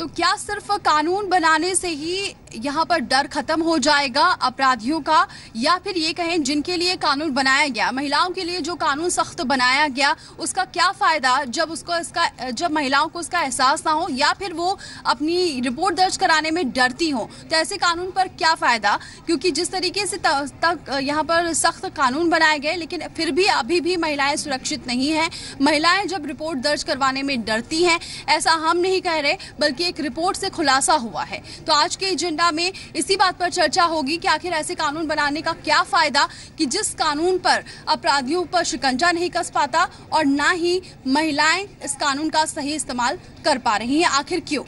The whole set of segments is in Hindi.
तो क्या सिर्फ कानून बनाने से ही यहाँ पर डर खत्म हो जाएगा अपराधियों का, या फिर ये कहें जिनके लिए कानून बनाया गया, महिलाओं के लिए जो कानून सख्त बनाया गया, उसका क्या फायदा जब महिलाओं को उसका एहसास ना हो या फिर वो अपनी रिपोर्ट दर्ज कराने में डरती हो, तो ऐसे कानून पर क्या फायदा? क्योंकि जिस तरीके से तक यहाँ पर सख्त कानून बनाए गए, लेकिन फिर भी अभी भी महिलाएं सुरक्षित नहीं हैं। महिलाएं जब रिपोर्ट दर्ज करवाने में डरती हैं, ऐसा हम नहीं कह रहे बल्कि एक रिपोर्ट से खुलासा हुआ है। तो आज के एजेंडा में इसी बात पर चर्चा होगी कि आखिर ऐसे कानून बनाने का क्या फायदा कि जिस कानून पर अपराधियों पर शिकंजा नहीं कस पाता और ना ही महिलाएं इस कानून का सही इस्तेमाल कर पा रही हैं। आखिर क्यों?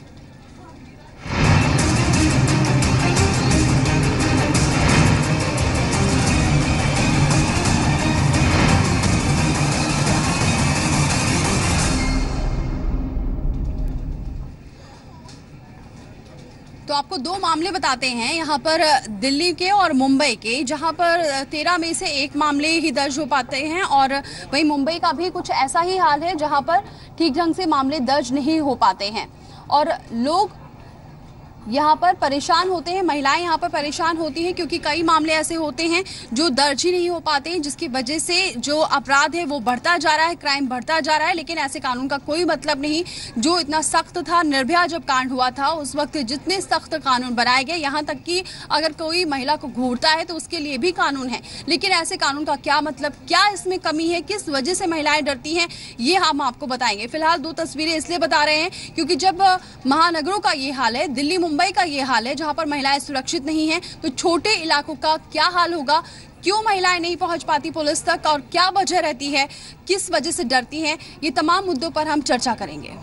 तो आपको दो मामले बताते हैं यहाँ पर, दिल्ली के और मुंबई के, जहाँ पर 13 में से एक मामले ही दर्ज हो पाते हैं और वहीं मुंबई का भी कुछ ऐसा ही हाल है जहाँ पर ठीक ढंग से मामले दर्ज नहीं हो पाते हैं और लोग यहाँ पर परेशान होते हैं, महिलाएं यहाँ पर परेशान होती हैं क्योंकि कई मामले ऐसे होते हैं जो दर्ज ही नहीं हो पाते हैं, जिसकी वजह से जो अपराध है वो बढ़ता जा रहा है, क्राइम बढ़ता जा रहा है। लेकिन ऐसे कानून का कोई मतलब नहीं जो इतना सख्त था। निर्भया जब कांड हुआ था उस वक्त जितने सख्त कानून बनाए गए, यहाँ तक कि अगर कोई महिला को घूरता है तो उसके लिए भी कानून है। लेकिन ऐसे कानून का क्या मतलब, क्या इसमें कमी है, किस वजह से महिलाएं डरती हैं, ये हम आपको बताएंगे। फिलहाल दो तस्वीरें इसलिए बता रहे हैं क्योंकि जब महानगरों का ये हाल है, दिल्ली मुंबई का ये हाल है जहां पर महिलाएं सुरक्षित नहीं हैं, तो छोटे इलाकों का क्या हाल होगा? क्यों महिलाएं नहीं पहुंच पाती पुलिस तक और क्या वजह रहती है, किस वजह से डरती हैं, ये तमाम मुद्दों पर हम चर्चा करेंगे।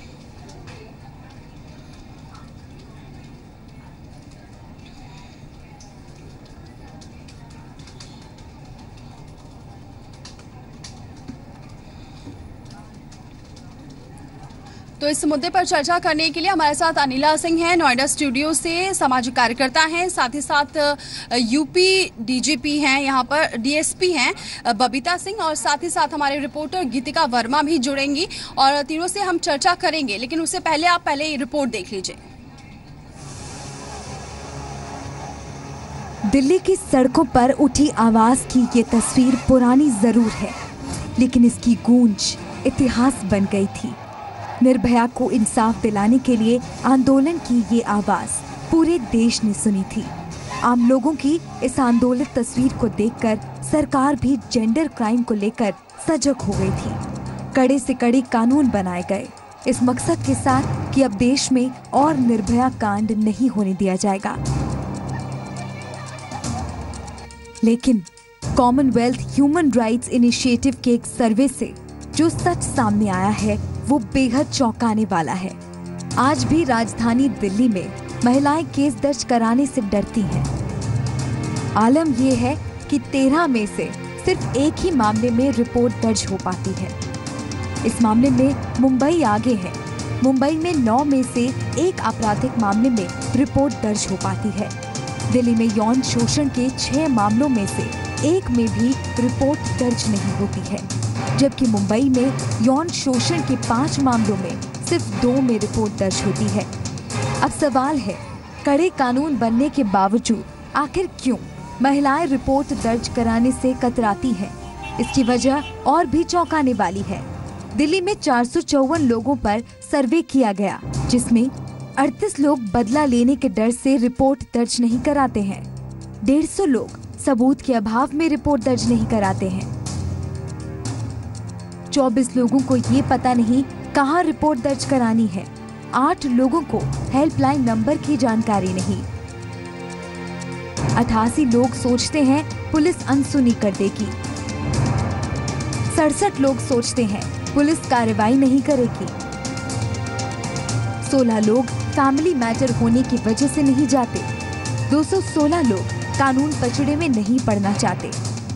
तो इस मुद्दे पर चर्चा करने के लिए हमारे साथ अनिला सिंह हैं, नोएडा स्टूडियो से, सामाजिक कार्यकर्ता हैं, साथ ही साथ यूपी डीजीपी हैं, यहाँ पर डीएसपी हैं बबीता सिंह, और साथ ही साथ हमारे रिपोर्टर गीतिका वर्मा भी जुड़ेंगी और तीनों से हम चर्चा करेंगे। लेकिन उससे पहले आप ये रिपोर्ट देख लीजिए। दिल्ली की सड़कों पर उठी आवाज की ये तस्वीर पुरानी जरूर है, लेकिन इसकी गूंज इतिहास बन गई थी। निर्भया को इंसाफ दिलाने के लिए आंदोलन की ये आवाज पूरे देश ने सुनी थी। आम लोगों की इस आंदोलित तस्वीर को देखकर सरकार भी जेंडर क्राइम को लेकर सजग हो गई थी। कड़े से कड़े कानून बनाए गए इस मकसद के साथ कि अब देश में और निर्भया कांड नहीं होने दिया जाएगा। लेकिन कॉमनवेल्थ ह्यूमन राइट्स इनिशिएटिव के एक सर्वे से जो सच सामने आया है वो बेहद चौंकाने वाला है। आज भी राजधानी दिल्ली में महिलाएं केस दर्ज कराने से डरती हैं। आलम ये है कि 13 में से सिर्फ एक ही मामले में रिपोर्ट दर्ज हो पाती है। इस मामले में मुंबई आगे है। मुंबई में 9 में से एक आपराधिक मामले में रिपोर्ट दर्ज हो पाती है। दिल्ली में यौन शोषण के 6 मामलों में से एक में भी रिपोर्ट दर्ज नहीं होती है, जबकि मुंबई में यौन शोषण के 5 मामलों में सिर्फ 2 में रिपोर्ट दर्ज होती है। अब सवाल है, कड़े कानून बनने के बावजूद आखिर क्यों महिलाएं रिपोर्ट दर्ज कराने से कतराती हैं? इसकी वजह और भी चौंकाने वाली है। दिल्ली में 454 लोगों पर सर्वे किया गया, जिसमें 38 लोग बदला लेने के डर से रिपोर्ट दर्ज नहीं कराते हैं। 150 लोग सबूत के अभाव में रिपोर्ट दर्ज नहीं कराते हैं। 24 लोगों को ये पता नहीं कहाँ रिपोर्ट दर्ज करानी है। 8 लोगों को हेल्पलाइन नंबर की जानकारी नहीं। 88 लोग सोचते हैं पुलिस अनसुनी कर देगी। 67 लोग सोचते हैं पुलिस कार्रवाई नहीं करेगी। 16 लोग फैमिली मैटर होने की वजह से नहीं जाते। 216 लोग कानून पचड़े में नहीं पड़ना चाहते।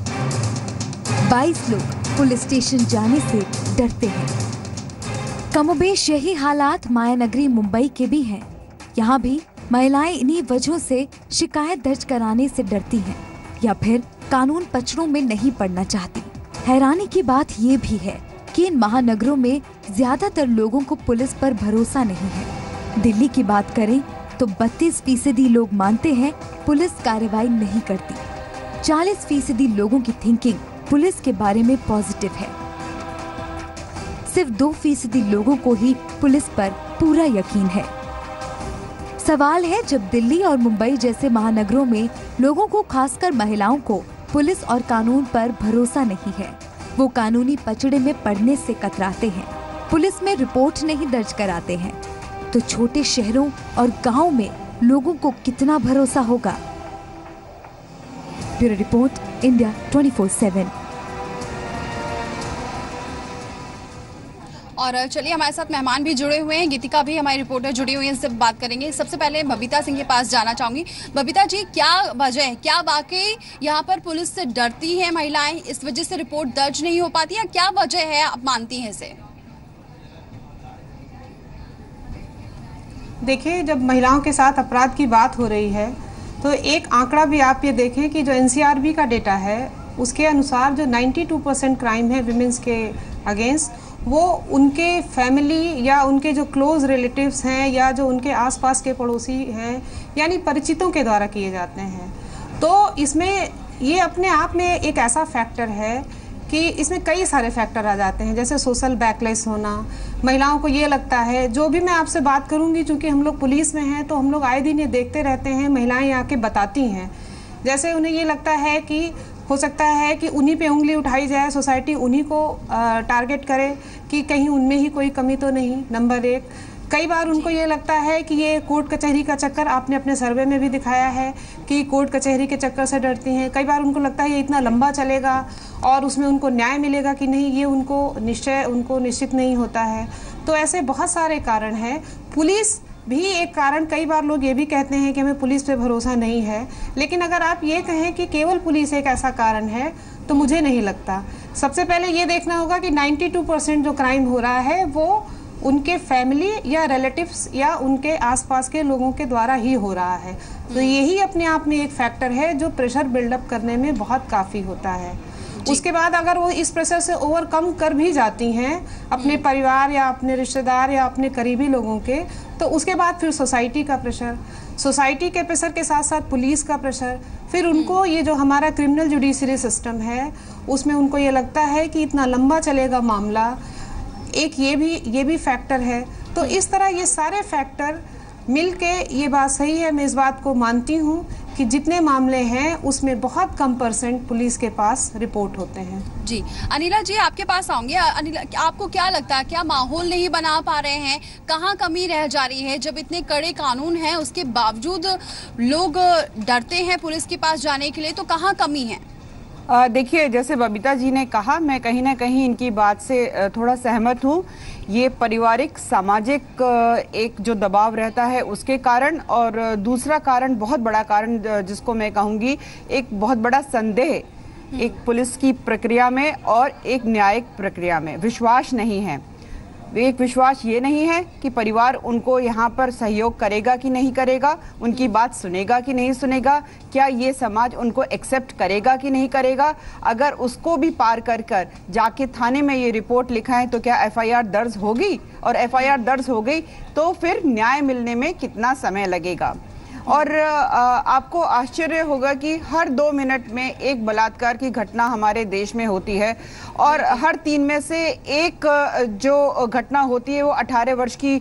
22 लोग पुलिस स्टेशन जाने से डरते हैं। कमोबेश यही हालात मायानगरी मुंबई के भी हैं। यहाँ भी महिलाएं इन्हीं वजहों से शिकायत दर्ज कराने से डरती हैं या फिर कानून पचड़ों में नहीं पड़ना चाहती। हैरानी की बात ये भी है कि इन महानगरों में ज्यादातर लोगों को पुलिस पर भरोसा नहीं है। दिल्ली की बात करें तो 32% लोग मानते हैं पुलिस कार्रवाई नहीं करती। 40% लोगों की थिंकिंग पुलिस के बारे में पॉजिटिव है। सिर्फ 2% लोगों को ही पुलिस पर पूरा यकीन है। सवाल है, जब दिल्ली और मुंबई जैसे महानगरों में लोगों को, खासकर महिलाओं को, पुलिस और कानून पर भरोसा नहीं है, वो कानूनी पचड़े में पड़ने से कतराते हैं, पुलिस में रिपोर्ट नहीं दर्ज कराते हैं, तो छोटे शहरों और गांव में लोगों को कितना भरोसा होगा? Bureau report, India 24/7। और चलिए, हमारे साथ मेहमान भी जुड़े हुए हैं, गीतिका भी हमारी रिपोर्टर जुड़ी हुई है, इससे बात करेंगे। सबसे पहले बबीता सिंह के पास जाना चाहूंगी। बबीता जी, क्या वजह है, क्या वाकई यहाँ पर पुलिस से डरती है महिलाएं, इस वजह से रिपोर्ट दर्ज नहीं हो पाती, या क्या वजह है, आप मानती हैं इसे? देखिए, जब महिलाओं के साथ अपराध की बात हो रही है तो एक आंकड़ा भी आप ये देखें कि जो एनसीआरबी का डेटा है उसके अनुसार जो 92% क्राइम है विमेंस के अगेंस्ट, वो उनके फैमिली या उनके जो क्लोज रिलेटिव्स हैं या जो उनके आसपास के पड़ोसी हैं, यानी परिचितों के द्वारा किए जाते हैं। तो इसमें ये अपने आप में एक ऐसा फैक्टर है कि इसमें कई सारे फैक्टर आ जाते हैं, जैसे सोशल बैकलेस होना। महिलाओं को ये लगता है, जो भी मैं आपसे बात करूंगी, चूंकि हम लोग पुलिस में हैं तो हम लोग आए दिन ये देखते रहते हैं, महिलाएं आके बताती हैं, जैसे उन्हें ये लगता है कि हो सकता है कि उन्हीं पे उंगली उठाई जाए, सोसाइटी उन्हीं को टारगेट करे कि कहीं उनमें ही कोई कमी तो नहीं, नंबर एक। कई बार उनको ये लगता है कि ये कोर्ट कचहरी का चक्कर, आपने अपने सर्वे में भी दिखाया है कि कोर्ट कचहरी के चक्कर से डरती हैं। कई बार उनको लगता है ये इतना लंबा चलेगा और उसमें उनको न्याय मिलेगा कि नहीं, ये उनको निश्चित नहीं होता है। तो ऐसे बहुत सारे कारण हैं। पुलिस भी एक कारण, कई बार लोग ये भी कहते हैं कि हमें पुलिस पे भरोसा नहीं है, लेकिन अगर आप ये कहें कि केवल पुलिस एक ऐसा कारण है तो मुझे नहीं लगता। सबसे पहले ये देखना होगा कि 92% जो क्राइम हो रहा है वो उनके फैमिली या रिलेटिव्स या उनके आसपास के लोगों के द्वारा ही हो रहा है। तो यही अपने आप में एक फैक्टर है जो प्रेशर बिल्डअप करने में बहुत काफ़ी होता है। उसके बाद अगर वो इस प्रेशर से ओवरकम कर भी जाती हैं अपने परिवार या अपने रिश्तेदार या अपने करीबी लोगों के, तो उसके बाद फिर सोसाइटी का प्रेशर, सोसाइटी के प्रेशर के साथ साथ पुलिस का प्रेशर, फिर उनको ये जो हमारा क्रिमिनल जुडिशरी सिस्टम है उसमें उनको ये लगता है कि इतना लंबा चलेगा मामला, एक ये भी फैक्टर है। तो इस तरह ये सारे फैक्टर मिलके ये बात सही है, मैं इस बात को मानती हूँ कि जितने मामले हैं उसमें बहुत कम % पुलिस के पास रिपोर्ट होते हैं। जी, अनिला जी आपके पास आऊंगे। अनिला, आपको क्या लगता है, क्या माहौल नहीं बना पा रहे हैं, कहाँ कमी रह जा रही है? जब इतने कड़े कानून हैं उसके बावजूद लोग डरते हैं पुलिस के पास जाने के लिए, तो कहाँ कमी है? देखिए, जैसे बबीता जी ने कहा, मैं कहीं ना कहीं इनकी बात से थोड़ा सहमत हूँ। ये पारिवारिक सामाजिक एक जो दबाव रहता है उसके कारण, और दूसरा कारण, बहुत बड़ा कारण जिसको मैं कहूँगी, एक बहुत बड़ा संदेह एक पुलिस की प्रक्रिया में और एक न्यायिक प्रक्रिया में विश्वास नहीं है। एक विश्वास ये नहीं है कि परिवार उनको यहाँ पर सहयोग करेगा कि नहीं करेगा, उनकी बात सुनेगा कि नहीं सुनेगा, क्या ये समाज उनको एक्सेप्ट करेगा कि नहीं करेगा। अगर उसको भी पार कर कर जाके थाने में ये रिपोर्ट लिखाएं तो क्या एफआईआर दर्ज होगी, और एफआईआर दर्ज हो गई तो फिर न्याय मिलने में कितना समय लगेगा। और आपको आश्चर्य होगा कि हर 2 मिनट में एक बलात्कार की घटना हमारे देश में होती है, और हर 3 में से एक जो घटना होती है वो 18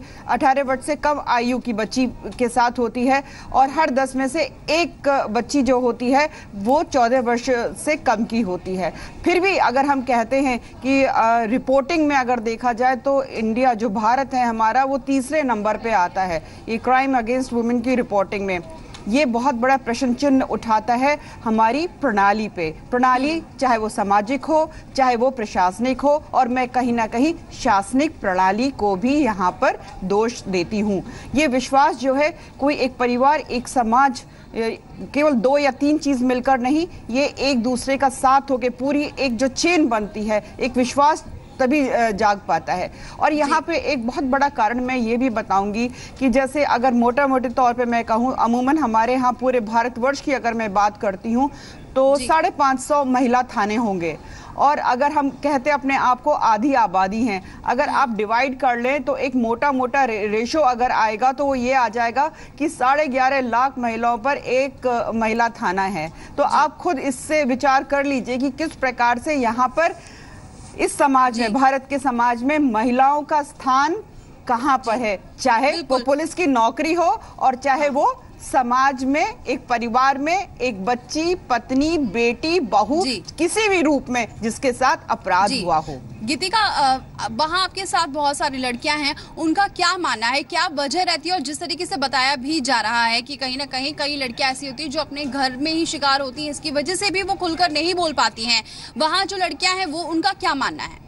वर्ष से कम आयु की बच्ची के साथ होती है, और हर 10 में से एक बच्ची जो होती है वो 14 वर्ष से कम की होती है। फिर भी अगर हम कहते हैं कि रिपोर्टिंग में अगर देखा जाए तो इंडिया, जो भारत है हमारा, वो तीसरे नंबर पे आता है ये क्राइम अगेंस्ट वुमेन की रिपोर्टिंग में। ये बहुत बड़ा प्रश्न चिन्ह उठाता है हमारी प्रणाली पे। प्रणाली चाहे वो सामाजिक हो, चाहे वो प्रशासनिक हो, और मैं कहीं ना कहीं शासनिक प्रणाली को भी यहाँ पर दोष देती हूँ। ये विश्वास जो है, कोई एक परिवार, एक समाज, केवल 2 या 3 चीज मिलकर नहीं, ये एक दूसरे का साथ होके पूरी एक जो चेन बनती है, एक विश्वास तभी जाग पाता है। और यहाँ पे एक बहुत बड़ा कारण मैं ये भी बताऊंगी कि जैसे अगर मोटे तौर पे मैं कहूँ, अमूमन हमारे यहाँ पूरे भारतवर्ष की अगर मैं बात करती हूँ तो 550 महिला थाने होंगे, और अगर हम कहते अपने आप को आधी आबादी हैं, अगर आप डिवाइड कर लें तो एक मोटा मोटा रेशो अगर आएगा तो वो ये आ जाएगा कि 11.5 लाख महिलाओं पर एक महिला थाना है। तो आप खुद इससे विचार कर लीजिए कि किस प्रकार से यहाँ पर इस समाज में, भारत के समाज में महिलाओं का स्थान कहां पर है, चाहे वो पुलिस की नौकरी हो और चाहे वो समाज में, एक परिवार में एक बच्ची, पत्नी, बेटी, बहू, किसी भी रूप में जिसके साथ अपराध हुआ हो। गीतिका, वहाँ आपके साथ बहुत सारी लड़कियां हैं, उनका क्या मानना है, क्या वजह रहती है? और जिस तरीके से बताया भी जा रहा है कि कहीं ना कहीं कई लड़कियां ऐसी होती हैं जो अपने घर में ही शिकार होती हैं, इसकी वजह से भी वो खुलकर नहीं बोल पाती हैं, वहाँ जो लड़कियां हैं वो उनका क्या मानना है?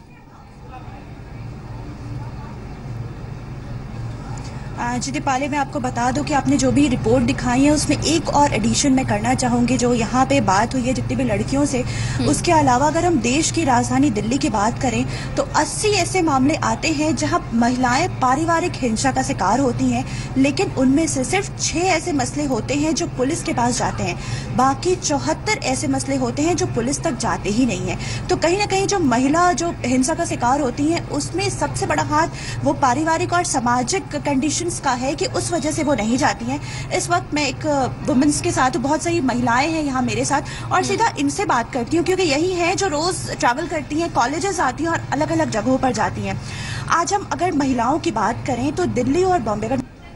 जी दीपाली, मैं आपको बता दूं कि आपने जो भी रिपोर्ट दिखाई है उसमें एक और एडिशन मैं करना चाहूँगी। जो यहाँ पे बात हुई है जितनी भी लड़कियों से, उसके अलावा अगर हम देश की राजधानी दिल्ली की बात करें तो 80 ऐसे मामले आते हैं जहाँ महिलाएं पारिवारिक हिंसा का शिकार होती हैं, लेकिन उनमें से सिर्फ 6 ऐसे मसले होते हैं जो पुलिस के पास जाते हैं। बाकी 74 ऐसे मसले होते हैं जो पुलिस तक जाते ही नहीं है। तो कहीं ना कहीं जो महिला जो हिंसा का शिकार होती हैं उसमें सबसे बड़ा हाथ वो पारिवारिक और सामाजिक कंडीशन का है कि उस वजह से वो नहीं जाती हैं। इस वक्त मैं एक वुमेन्स के साथ, बहुत सारी महिलाएं हैं यहाँ मेरे साथ, और सीधा इनसे बात करती हूँ क्योंकि यही है जो रोज ट्रैवल करती हैं, कॉलेजेस आती हैं और अलग अलग जगहों पर जाती हैं। आज हम अगर महिलाओं की बात करें तो दिल्ली और बॉम्बे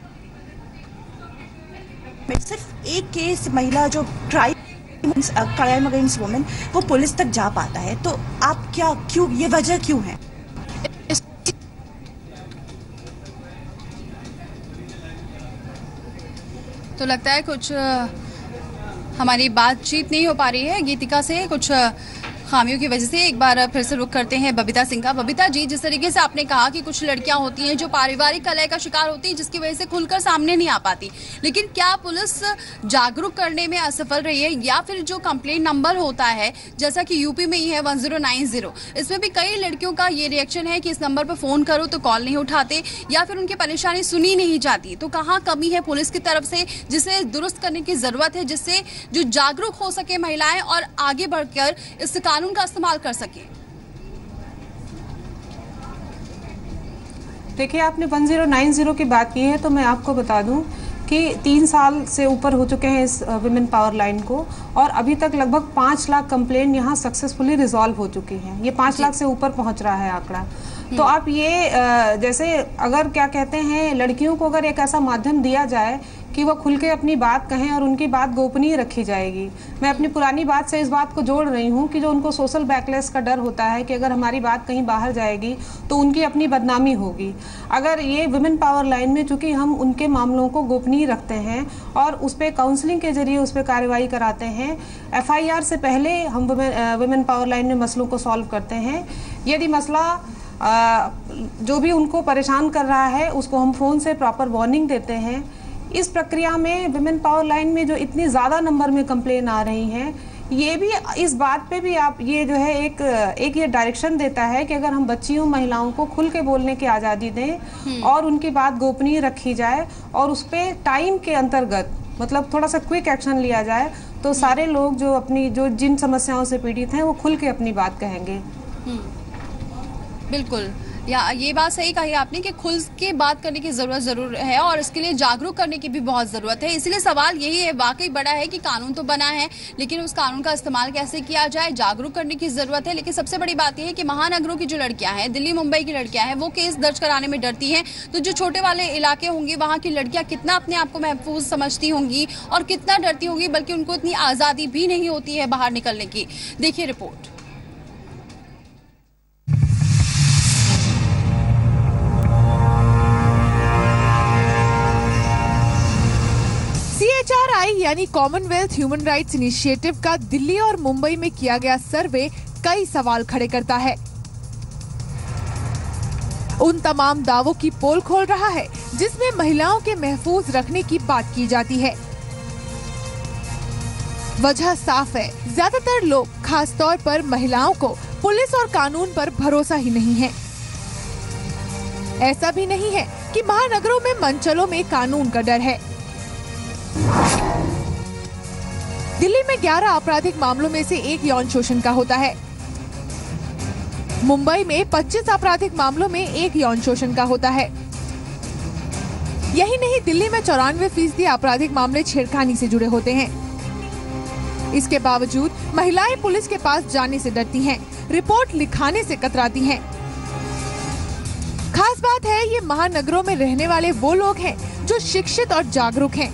का सिर्फ एक केस महिला जो क्राइम अगेंस्ट वुमेन वो पुलिस तक जा पाता है। तो आप क्यों ये वजह क्यों है? तो लगता है कुछ हमारी बातचीत नहीं हो पा रही है गीतिका से, कुछ खामियों की वजह से। एक बार फिर से रुख करते हैं बबीता सिंह का। बबीता जी, जिस तरीके से आपने कहा कि कुछ लड़कियां होती हैं जो पारिवारिक कलह का शिकार होती हैं जिसकी वजह से खुलकर सामने नहीं आ पाती, लेकिन क्या पुलिस जागरूक करने में असफल रही है, या फिर जो कंप्लेंट नंबर होता है जैसा कि यूपी में ही है 1090, इसमें भी कई लड़कियों का ये रिएक्शन है कि इस नंबर पर फोन करो तो कॉल नहीं उठाते या फिर उनकी परेशानी सुनी नहीं जाती। तो कहाँ कमी है पुलिस की तरफ से जिसे दुरुस्त करने की जरूरत है, जिससे जो जागरूक हो सके महिलाएं और आगे बढ़कर इस कानून का इस्तेमाल कर सके? देखिए, आपने 1090 की बात की है तो मैं आपको बता दूं कि 3 साल से ऊपर हो चुके हैं इस विमेन पावर लाइन को, और अभी तक लगभग 5 लाख कंप्लेंट यहाँ सक्सेसफुली रिजॉल्व हो चुकी हैं। ये 5 लाख से ऊपर पहुँच रहा है आंकड़ा। तो आप ये जैसे अगर क्या कहते हैं, लड़कियों को अगर एक ऐसा माध्यम दिया जाए कि वो खुल के अपनी बात कहें और उनकी बात गोपनीय रखी जाएगी। मैं अपनी पुरानी बात से इस बात को जोड़ रही हूँ कि जो उनको सोशल बैकलेस का डर होता है कि अगर हमारी बात कहीं बाहर जाएगी तो उनकी अपनी बदनामी होगी। अगर ये विमेन पावर लाइन में चूंकि हम उनके मामलों को गोपनीय रखते हैं और उस पर काउंसलिंग के जरिए उस पर कार्रवाई कराते हैं, FIR से पहले हम विमेन पावर लाइन में मसलों को सॉल्व करते हैं। यदि मसला जो भी उनको परेशान कर रहा है उसको हम फ़ोन से प्रॉपर वार्निंग देते हैं। इस प्रक्रिया में विमेन पावर लाइन में जो इतनी ज़्यादा नंबर में कंप्लेन आ रही हैं, ये भी इस बात पे भी आप ये जो है एक ये डायरेक्शन देता है कि अगर हम बच्चियों महिलाओं को खुल के बोलने की आज़ादी दें और उनकी बात गोपनीय रखी जाए और उस पर टाइम के अंतर्गत मतलब थोड़ा सा क्विक एक्शन लिया जाए, तो सारे लोग जो अपनी जो जिन समस्याओं से पीड़ित हैं वो खुल के अपनी बात कहेंगे। बिल्कुल, या ये बात सही कही आपने कि खुल के बात करने की जरूर है और इसके लिए जागरूक करने की भी बहुत जरूरत है। इसलिए सवाल यही है, वाकई बड़ा है कि कानून तो बना है लेकिन उस कानून का इस्तेमाल कैसे किया जाए, जागरूक करने की जरूरत है। लेकिन सबसे बड़ी बात यह है कि महानगरों की जो लड़कियां हैं, दिल्ली मुंबई की लड़कियां हैं, वो केस दर्ज कराने में डरती हैं। तो जो छोटे वाले इलाके होंगे वहां की लड़कियां कितना अपने आप को महफूज समझती होंगी और कितना डरती होंगी, बल्कि उनको इतनी आजादी भी नहीं होती है बाहर निकलने की। देखिए रिपोर्ट। CHRI यानी कॉमनवेल्थ ह्यूमन राइट्स इनिशिएटिव का दिल्ली और मुंबई में किया गया सर्वे कई सवाल खड़े करता है। उन तमाम दावों की पोल खोल रहा है जिसमें महिलाओं के महफूज रखने की बात की जाती है। वजह साफ है, ज्यादातर लोग, खासतौर पर महिलाओं को पुलिस और कानून पर भरोसा ही नहीं है। ऐसा भी नहीं है कि महानगरों में मंचलों में कानून का डर है। दिल्ली में 11 आपराधिक मामलों में से एक यौन शोषण का होता है। मुंबई में 25 आपराधिक मामलों में 1 यौन शोषण का होता है। यही नहीं, दिल्ली में 94% आपराधिक मामले छेड़खानी से जुड़े होते हैं। इसके बावजूद महिलाएं पुलिस के पास जाने से डरती हैं, रिपोर्ट लिखाने से कतराती हैं। खास बात है, ये महानगरों में रहने वाले वो लोग हैं जो शिक्षित और जागरूक हैं।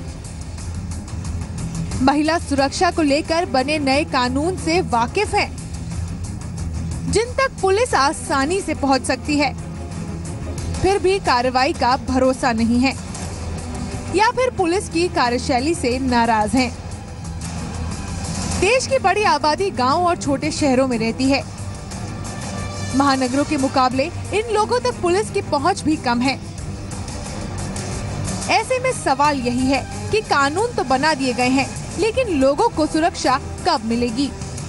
महिला सुरक्षा को लेकर बने नए कानून से वाकिफ हैं, जिन तक पुलिस आसानी से पहुंच सकती है। फिर भी कार्रवाई का भरोसा नहीं है, या फिर पुलिस की कार्यशैली से नाराज हैं। देश की बड़ी आबादी गांव और छोटे शहरों में रहती है। महानगरों के मुकाबले इन लोगों तक पुलिस की पहुंच भी कम है। ऐसे में सवाल यही है कि कानून तो बना दिए गए हैं, लेकिन लोगों को सुरक्षा कब मिलेगी?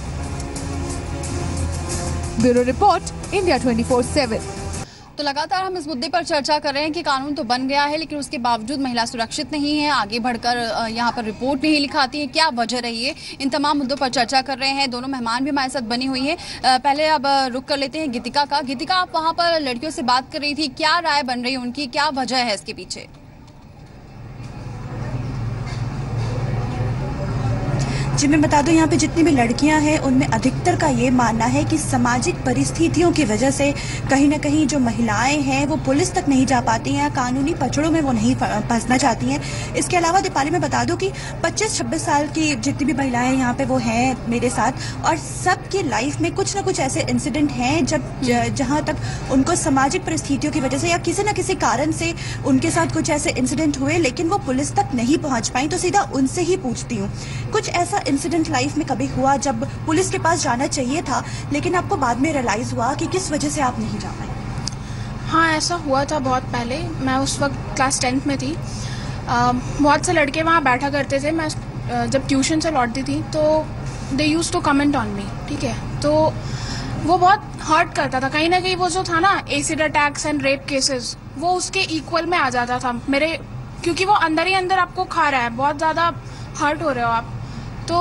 Bureau report, India 24/7। तो लगातार हम इस मुद्दे पर चर्चा कर रहे हैं कि कानून तो बन गया है, लेकिन उसके बावजूद महिला सुरक्षित नहीं है, आगे बढ़कर यहाँ पर रिपोर्ट नहीं लिखाती है। क्या वजह रही है? इन तमाम मुद्दों पर चर्चा कर रहे हैं। दोनों मेहमान भी हमारे साथ बनी हुई है। पहले अब रुक कर लेते हैं गीतिका का। गीतिका, आप वहाँ पर लड़कियों से बात कर रही थी, क्या राय बन रही है उनकी, क्या वजह है इसके पीछे? जी, मैं बता दूं, यहाँ पे जितनी भी लड़कियां हैं उनमें अधिकतर का ये मानना है कि सामाजिक परिस्थितियों की वजह से कहीं ना कहीं जो महिलाएं हैं वो पुलिस तक नहीं जा पाती हैं, कानूनी पचड़ों में वो नहीं फंसना चाहती हैं। इसके अलावा दीपाली, मैं बता दूं कि 25-26 साल की जितनी भी महिलाएं यहाँ पे वो हैं मेरे साथ, और सबकी लाइफ में कुछ ना कुछ ऐसे इंसिडेंट हैं जहाँ तक उनको सामाजिक परिस्थितियों की वजह से या किसी न किसी कारण से उनके साथ कुछ ऐसे इंसिडेंट हुए, लेकिन वो पुलिस तक नहीं पहुँच पाई। तो सीधा उनसे ही पूछती हूँ, कुछ ऐसा इंसिडेंट लाइफ में कभी हुआ जब पुलिस के पास जाना चाहिए था लेकिन आपको बाद में रियलाइज हुआ कि किस वजह से आप नहीं जा पाए? हाँ, ऐसा हुआ था बहुत पहले। मैं उस वक्त क्लास 10th में थी। बहुत से लड़के वहाँ बैठा करते थे। मैं जब ट्यूशन से लौटती थी तो they used to comment on me, ठीक है? तो वो बहुत हर्ट करता था। कहीं ना कहीं वो जो था ना, acid attacks and rape cases, वो उसके इक्वल में आ जाता था मेरे, क्योंकि वो अंदर ही अंदर आपको खा रहा है, बहुत ज़्यादा हर्ट हो रहे हो आप। तो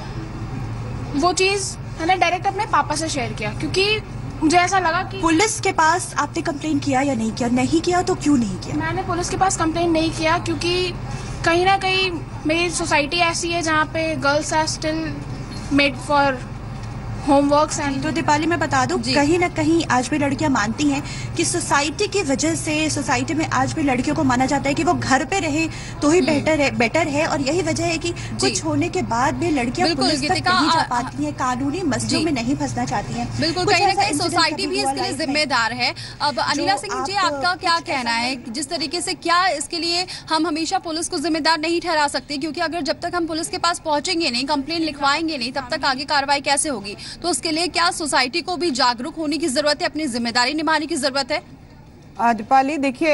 वो चीज़ मैंने डायरेक्ट अपने पापा से शेयर किया, क्योंकि मुझे ऐसा लगा कि पुलिस के पास आपने कंप्लेन किया या नहीं किया? नहीं किया तो क्यों नहीं किया? मैंने पुलिस के पास कंप्लेन नहीं किया क्योंकि कहीं ना कहीं मेरी सोसाइटी ऐसी है जहाँ पे girls are still made for homeworks and. तो दीपाली, मैं बता दूं, कहीं ना कहीं आज भी लड़कियां मानती हैं कि सोसाइटी की वजह से, सोसाइटी में आज भी लड़कियों को माना जाता है कि वो घर पे रहे तो ही बेटर है। और यही वजह है कि कुछ होने के बाद भी लड़कियां पुलिस तक नहीं जा पाती हैं, कानूनी मसलों में नहीं फंसना चाहती हैं। बिल्कुल, कहीं ना कहीं सोसाइटी भी इसके लिए जिम्मेदार है। अब अनिला सिंह जी, आपका क्या कहना है? जिस तरीके से, क्या इसके लिए हम हमेशा पुलिस को जिम्मेदार नहीं ठहरा सकते? क्योंकि अगर जब तक हम पुलिस के पास पहुंचेंगे नहीं, कंप्लेन लिखवाएंगे नहीं, तब तक आगे कार्रवाई कैसे होगी? तो उसके लिए क्या सोसाइटी को भी जागरूक होने की जरूरत है, अपनी जिम्मेदारी निभाने की जरूरत है? दीपाली, देखिए,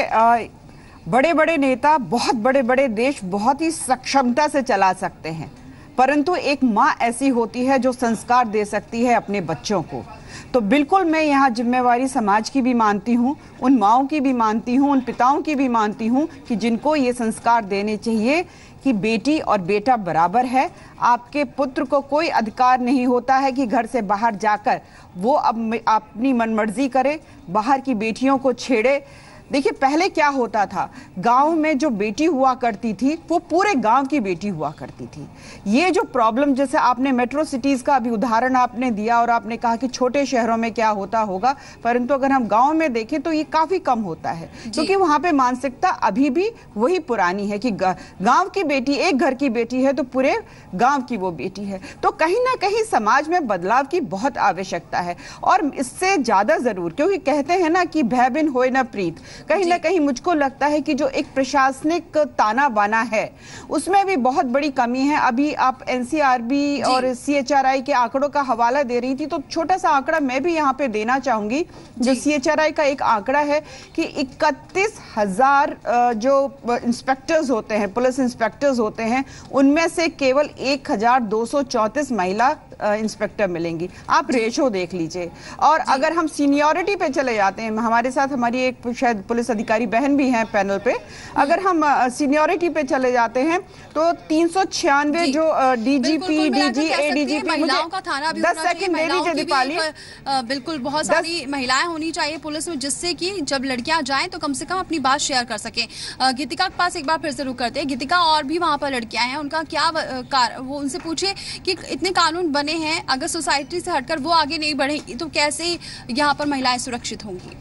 बड़े बड़े नेता बहुत बड़े बड़े देश बहुत ही सक्षमता से चला सकते हैं, परंतु एक माँ ऐसी होती है जो संस्कार दे सकती है अपने बच्चों को। तो बिल्कुल मैं यहाँ जिम्मेवारी समाज की भी मानती हूँ, उन माँओं की भी मानती हूँ, उन पिताओं की भी मानती हूँ कि जिनको ये संस्कार देने चाहिए कि बेटी और बेटा बराबर है। आपके पुत्र को कोई अधिकार नहीं होता है कि घर से बाहर जाकर वो अब अपनी मनमर्जी करे, बाहर की बेटियों को छेड़े। देखिए, पहले क्या होता था, गांव में जो बेटी हुआ करती थी वो पूरे गांव की बेटी हुआ करती थी। ये जो प्रॉब्लम, जैसे आपने मेट्रो सिटीज का अभी उदाहरण आपने दिया और आपने कहा कि छोटे शहरों में क्या होता होगा, परंतु अगर हम गांव में देखें तो ये काफी कम होता है, क्योंकि वहां पे मानसिकता अभी भी वही पुरानी है कि गांव की बेटी, एक घर की बेटी है तो पूरे गांव की वो बेटी है। तो कहीं ना कहीं समाज में बदलाव की बहुत आवश्यकता है, और इससे ज्यादा जरूर, क्योंकि कहते हैं ना कि भय बिन होए न प्रीत। कहीं ना कहीं मुझको लगता है कि जो एक प्रशासनिक ताना बाना है उसमें भी बहुत बड़ी कमी है। अभी आप एनसीआरबी और सीएचआरआई के आंकड़ों का हवाला दे रही थी, तो छोटा सा आंकड़ा मैं भी यहाँ पे देना चाहूंगी। जो सीएचआरआई का एक आंकड़ा है कि 31,000 जो इंस्पेक्टर्स होते हैं, पुलिस इंस्पेक्टर्स होते हैं, उनमें से केवल 1,234 महिला इंस्पेक्टर मिलेंगी। आप रेशो देख लीजिए। और अगर हम सीनियरिटी पे चले जाते हैं, हमारे साथ हमारी एक शायद पुलिस अधिकारी बहन भी हैं पैनल पे। अगर हम सीनियरिटी पे चले जाते हैं तो 396 जो डीजीपी, डीजी, एडीजीपी, महिलाओं का थाना भी 10 सेकंड दे दीजिए दीपाली। बिल्कुल, बहुत सारी महिलाएं होनी चाहिए पुलिस में, जिससे कि जब लड़कियां जाएं तो कम से कम अपनी बात शेयर कर सकें। गीतिका के पास एक बार फिर से रुक करते हैं। गीतिका, और भी वहां पर लड़कियां हैं, उनका क्या वो उनसे पूछिए कि इतने कानून बने हैं, अगर सोसाइटी से हटकर वो आगे नहीं बढ़ेंगी तो कैसे यहाँ पर महिलाएं सुरक्षित होंगी?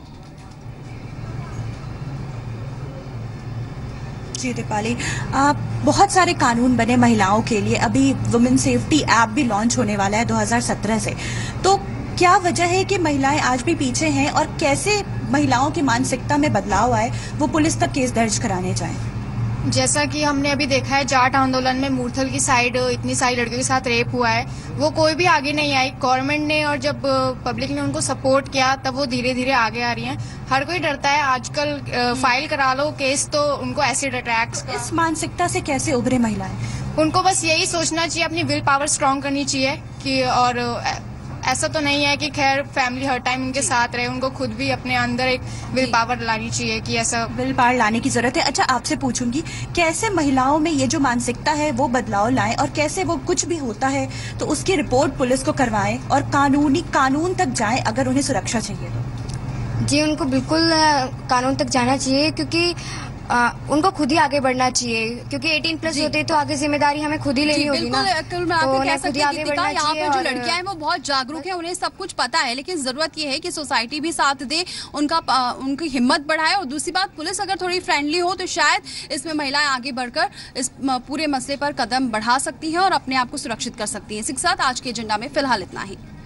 जी दीपाली, बहुत सारे कानून बने महिलाओं के लिए। अभी वुमेन सेफ्टी ऐप भी लॉन्च होने वाला है 2017 से। तो क्या वजह है कि महिलाएं आज भी पीछे हैं और कैसे महिलाओं की मानसिकता में बदलाव आए, वो पुलिस तक केस दर्ज कराने जाएं? जैसा कि हमने अभी देखा है, जाट आंदोलन में मूर्थल की साइड इतनी सारी लड़कियों के साथ रेप हुआ है, वो कोई भी आगे नहीं आई। गवर्नमेंट ने और जब पब्लिक ने उनको सपोर्ट किया तब वो धीरे धीरे आगे आ रही हैं। हर कोई डरता है आजकल, फाइल करा लो केस तो उनको एसिड अटैक्स। इस मानसिकता से कैसे उभरे महिलाएं? उनको बस यही सोचना चाहिए, अपनी विल पावर स्ट्रांग करनी चाहिए कि, और ऐसा तो नहीं है कि खैर फैमिली हर टाइम उनके साथ रहे, उनको खुद भी अपने अंदर एक विल पावर लानी चाहिए कि ऐसा विल पावर लाने की जरूरत है। अच्छा, आपसे पूछूंगी, कैसे महिलाओं में ये जो मानसिकता है वो बदलाव लाएं और कैसे वो कुछ भी होता है तो उसकी रिपोर्ट पुलिस को करवाएं और कानून तक जाएं अगर उन्हें सुरक्षा चाहिए तो? जी, उनको बिल्कुल कानून तक जाना चाहिए, क्योंकि उनको खुद ही आगे बढ़ना चाहिए, क्योंकि 18+ होते तो आगे जिम्मेदारी हमें खुद ही लेनी होगी ना। बिल्कुल, मैं आपको कह सकती हूँ यहाँ पर जो लड़कियां हैं वो बहुत जागरूक हैं, उन्हें सब कुछ पता है, लेकिन जरूरत ये है कि सोसाइटी भी साथ दे, उनकी हिम्मत बढ़ाए। और दूसरी बात, पुलिस अगर थोड़ी फ्रेंडली हो तो शायद इसमें महिलाएं आगे बढ़कर इस पूरे मसले पर कदम बढ़ा सकती हैं और अपने आप को सुरक्षित कर सकती हैं। इसी के साथ आज के एजेंडा में फिलहाल इतना ही।